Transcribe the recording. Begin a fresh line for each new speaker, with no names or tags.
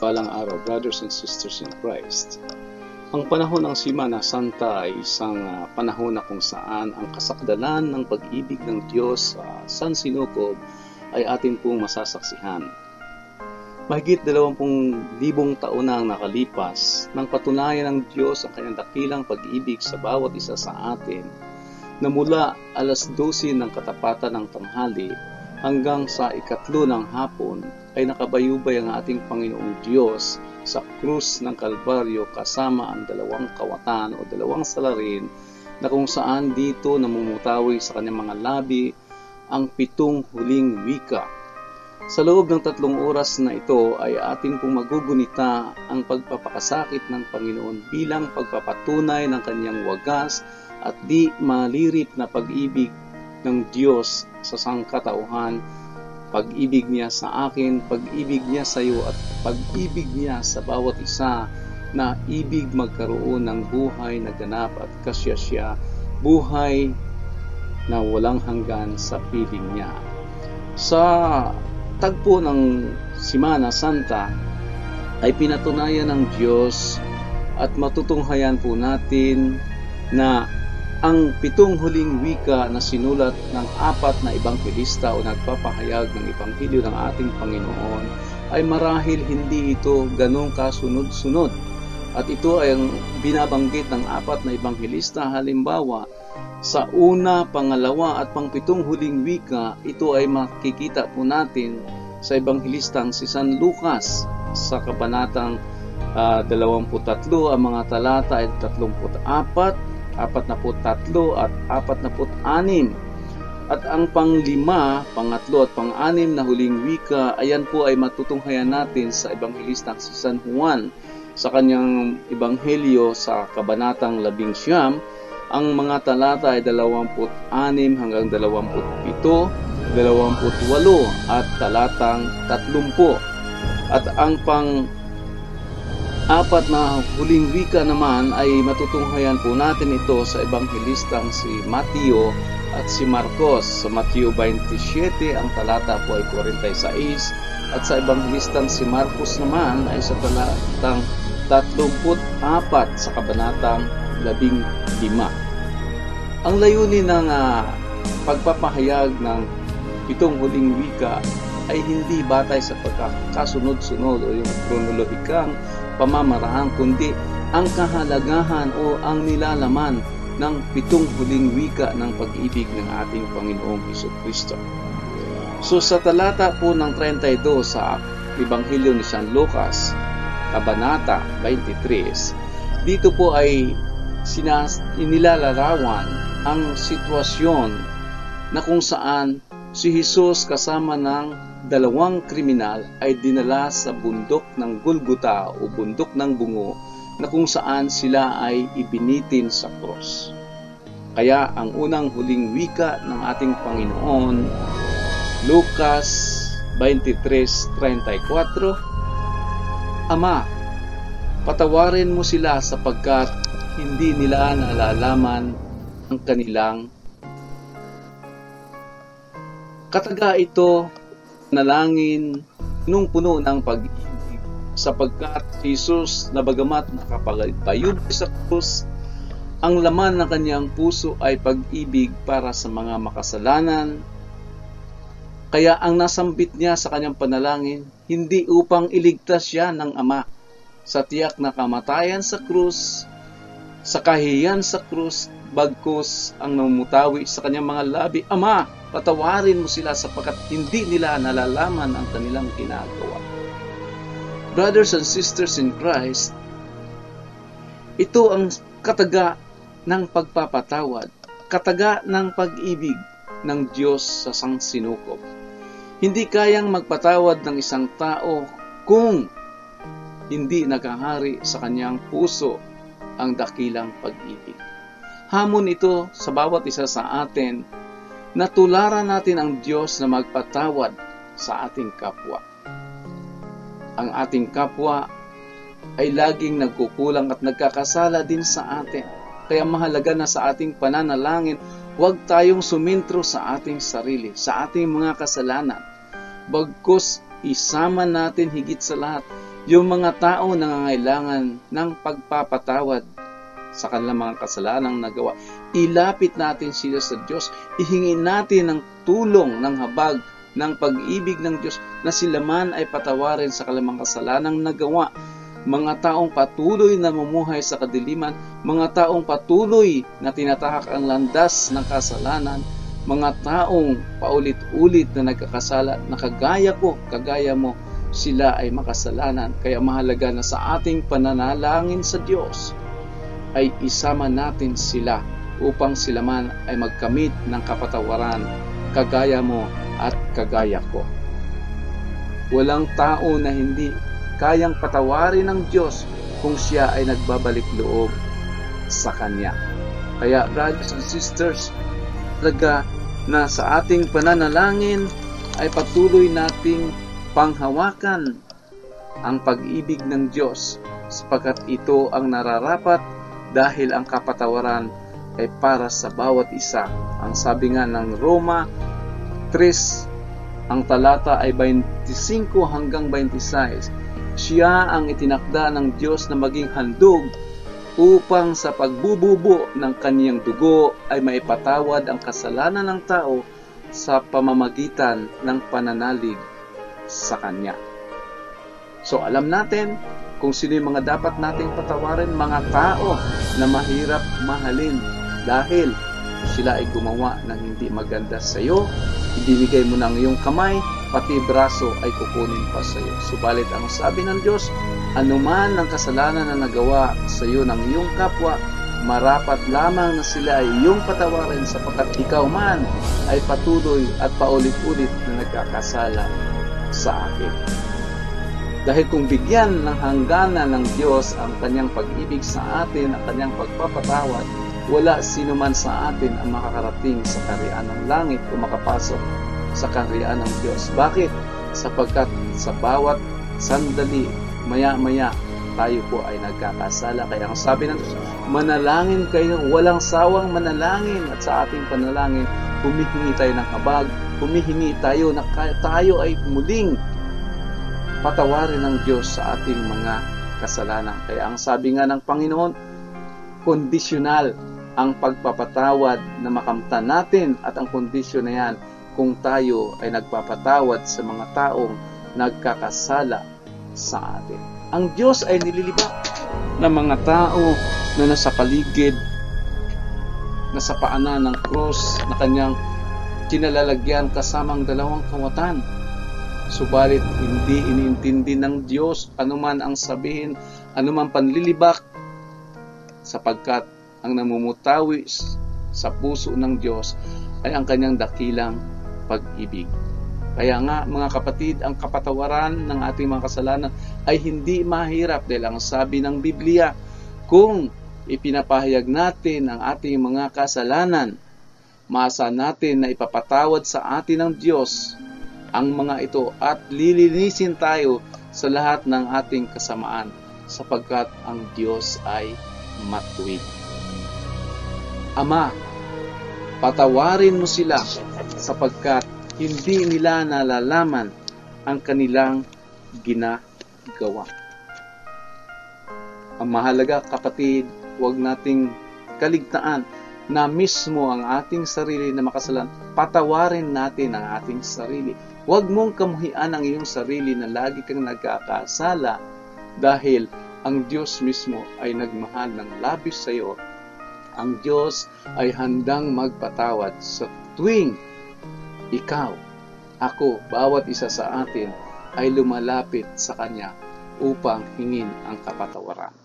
Mapagpalang araw, brothers and sisters in Christ. Ang panahon ng Semana Santa ay isang panahon na kung saan ang kasakdalan ng pag-ibig ng Diyos sa sansinukob ay atin pong masasaksihan. Mahigit 20,000 taon na ang nakalipas nang patunayan ng Diyos ang kanyang dakilang pag-ibig sa bawat isa sa atin, na mula alas 12 ng katapatan ng tanghali hanggang sa 3 ng hapon ay nakabayubay ang ating Panginoong Diyos sa krus ng Kalbaryo kasama ang 2 kawatan o 2 salarin, na kung saan dito namumutawi sa kanyang mga labi ang 7 huling wika. Sa loob ng 3 oras na ito ay ating pong magugunita ang pagpapakasakit ng Panginoon bilang pagpapatunay ng kanyang wagas at di malirip na pag-ibig ng Diyos sa sangkatauhan, pag-ibig niya sa akin, pag-ibig niya sa iyo, at pag-ibig niya sa bawat isa na ibig magkaroon ng buhay na ganap at kasyasya, buhay na walang hanggan sa piling niya. Sa tagpo ng Semana Santa ay pinatunayan ng Diyos at matutunghayan po natin na ang 7 huling wika na sinulat ng 4 na ebanghelista o nagpapahayag ng ebanghelyo ng ating Panginoon ay marahil hindi ito ganong kasunod-sunod. At ito ay ang binabanggit ng 4 na ebanghelista. Halimbawa, sa una, pangalawa at pang-7 huling wika, ito ay makikita po natin sa ebanghelistang si San Lucas sa kabanatang 23, ang mga talata ay 34, 43 at 46. At ang pang-5, pangatlo at pang-6 na huling wika, ayan po ay matutunghayan natin sa ebanghelistang si San Juan sa kanyang ebanghelyo sa kabanatang 11. Ang mga talata ay 26 hanggang 27, 28 at talatang 30. At ang pang-4 na huling wika naman ay matutunghayan po natin ito sa ebanghelistang si Mateo at si Marcos. Sa Mateo 27, ang talata po ay 46, at sa ebanghelistang si Marcos naman ay sa talatang 34 sa kabanatang 15. Ang layunin ng pagpapahayag ng 7 huling wika ay hindi batay sa pagkakasunod-sunod o yung kronolohikang pamamaraan, kundi ang kahalagahan o ang nilalaman ng 7 huling wika ng pag-ibig ng ating Panginoong Hesukristo. So sa talata po ng 32 sa Ebanghelyo ni San Lucas, kabanata 23, dito po ay inilalarawan ang sitwasyon na kung saan si Jesus kasama ng 2 kriminal ay dinala sa bundok ng Golgota o bundok ng bungo, na kung saan sila ay ibinitin sa krus. Kaya ang unang huling wika ng ating Panginoon, Lucas 23:34, Ama, patawarin mo sila sapagkat hindi nila nalalaman ang kanilang. Kataga ito nalangin nung puno ng pag-ibig, sapagkat Jesus na bagamat nakapagbayubay sa krus, ang laman ng kanyang puso ay pag-ibig para sa mga makasalanan. Kaya ang nasambit niya sa kanyang panalangin, hindi upang iligtas siya ng Ama sa tiyak na kamatayan sa krus, sa kahihiyan sa krus, bagkus ang namumutawi sa kanyang mga labi, Ama, patawarin mo sila sapagkat hindi nila nalalaman ang kanilang ginagawa. Brothers and sisters in Christ, ito ang kataga ng pagpapatawad, kataga ng pag-ibig ng Diyos sa sangsinukob. Hindi kayang magpatawad ng isang tao kung hindi nakahari sa kanyang puso ang dakilang pag-ibig. Hamon ito sa bawat isa sa atin na tularan natin ang Diyos na magpatawad sa ating kapwa. Ang ating kapwa ay laging nagkukulang at nagkakasala din sa atin. Kaya mahalaga na sa ating pananalangin, huwag tayong sumintro sa ating sarili, sa ating mga kasalanan. Bagkus isama natin higit sa lahat Yung mga tao nangangailangan ng pagpapatawad sa kanilang mga kasalanang nagawa, ilapit natin sila sa Diyos. Ihingi natin ng tulong, ng habag, ng pag-ibig ng Diyos na sila man ay patawarin sa kanilang mga kasalanang nagawa. Mga taong patuloy na mamumuhay sa kadiliman, mga taong patuloy na tinatahak ang landas ng kasalanan, mga taong paulit-ulit na nagkakasala, na kagaya ko, kagaya mo, sila ay makasalanan. Kaya mahalaga na sa ating pananalangin sa Diyos ay isama natin sila upang sila man ay magkamit ng kapatawaran, kagaya mo at kagaya ko. Walang tao na hindi kayang patawarin ng Diyos kung siya ay nagbabalik loob sa Kanya. Kaya brothers and sisters, talaga na sa ating pananalangin ay patuloy nating panghawakan ang pag-ibig ng Diyos, sapagkat ito ang nararapat dahil ang kapatawaran ay para sa bawat isa. Ang sabi nga ng Roma 3, ang talata ay 25 hanggang 26, siya ang itinakda ng Diyos na maging handog upang sa pagbububo ng kaniyang dugo ay maipatawad ang kasalanan ng tao sa pamamagitan ng pananalig sa Kanya. So alam natin kung sino yung mga dapat nating patawarin, mga tao na mahirap mahalin dahil sila ay gumawa ng hindi maganda sa iyo, ibibigay mo ng iyong kamay, pati braso ay kukunin pa sa iyo. Subalit ang sabi ng Diyos, anuman ang kasalanan na nagawa sa iyo ng iyong kapwa, marapat lamang na sila ay iyong patawarin, sapagkat ikaw man ay patuloy at paulit-ulit na nagkakasala sa akin. Dahil kung bigyan ng hangganan ng Diyos ang kanyang pag-ibig sa atin, ang kanyang pagpapatawad, wala sino man sa atin ang makakarating sa kaharian ng langit o makapasok sa kaharian ng Diyos. Bakit? Sapagkat sa bawat sandali, maya-maya, tayo po ay nagkakasala. Kaya ang sabi ng Diyos, manalangin kayo, walang sawang manalangin. At sa ating panalangin, humihingi tayo ng habag, humihingi tayo na tayo ay muling patawarin ng Diyos sa ating mga kasalanan. Kaya ang sabi nga ng Panginoon, kondisyonal ang pagpapatawad na makamtan natin, at ang kondisyon na yan kung tayo ay nagpapatawad sa mga taong nagkakasala sa atin. Ang Diyos ay nililibak ng mga tao na nasa paligid, nasa paanan ng krus na kanyang kinalalagyan kasamang 2 kawatan. Subalit hindi iniintindi ng Diyos anuman ang sabihin, anuman panlilibak, sapagkat ang namumutawi sa puso ng Diyos ay ang kanyang dakilang pag-ibig. Kaya nga mga kapatid, ang kapatawaran ng ating mga kasalanan ay hindi mahirap, dahil ang sabi ng Biblia, kung ipinapahayag natin ang ating mga kasalanan, maasa natin na ipapatawad sa atin ng Diyos ang mga ito at lilinisin tayo sa lahat ng ating kasamaan, sapagkat ang Diyos ay matuwid. Ama, patawarin mo sila sapagkat hindi nila nalalaman ang kanilang ginagawa. Ang mahalaga, kapatid, huwag nating kaligtaan na mismo ang ating sarili na makasalan, patawarin natin ang ating sarili. Huwag mong kamuhian ang iyong sarili na lagi kang nagkakasala, dahil ang Diyos mismo ay nagmahal ng labis sa iyo. Ang Diyos ay handang magpatawad sa tuwing ikaw, ako, bawat isa sa atin ay lumalapit sa Kanya upang hingin ang kapatawaran.